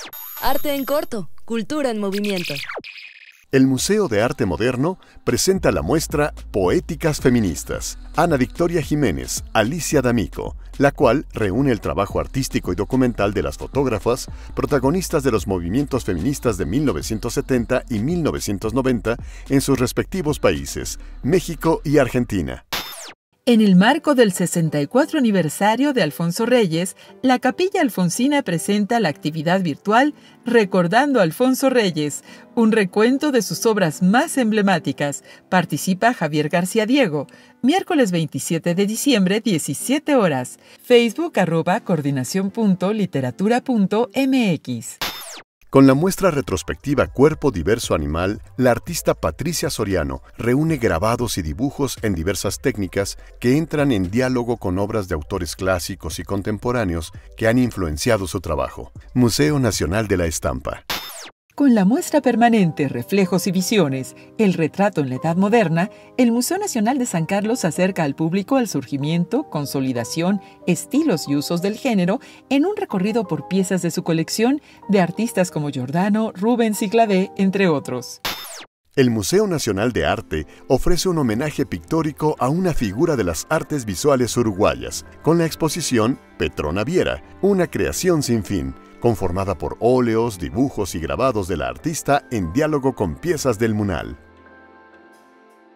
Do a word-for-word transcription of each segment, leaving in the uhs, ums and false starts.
Arte en corto, cultura en movimiento. El Museo de Arte Moderno presenta la muestra Poéticas Feministas, Ana Victoria Jiménez, Alicia D'Amico, la cual reúne el trabajo artístico y documental de las fotógrafas, protagonistas de los movimientos feministas de mil novecientos setenta y mil novecientos noventa en sus respectivos países, México y Argentina. En el marco del sesenta y cuatro aniversario de Alfonso Reyes, la Capilla Alfonsina presenta la actividad virtual Recordando a Alfonso Reyes, un recuento de sus obras más emblemáticas. Participa Javier García Diego. Miércoles veintisiete de diciembre, diecisiete horas. Facebook arroba coordinación punto literatura punto mx. Con la muestra retrospectiva Cuerpo Diverso Animal, la artista Patricia Soriano reúne grabados y dibujos en diversas técnicas que entran en diálogo con obras de autores clásicos y contemporáneos que han influenciado su trabajo. Museo Nacional de la Estampa. Con la muestra permanente Reflejos y Visiones, el retrato en la Edad Moderna, el Museo Nacional de San Carlos acerca al público al surgimiento, consolidación, estilos y usos del género en un recorrido por piezas de su colección de artistas como Giordano, Rubens y Clavé, entre otros. El Museo Nacional de Arte ofrece un homenaje pictórico a una figura de las artes visuales uruguayas, con la exposición Petrona Viera, una creación sin fin, conformada por óleos, dibujos y grabados de la artista en diálogo con piezas del Munal.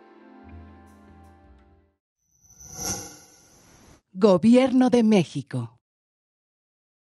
Gobierno de México.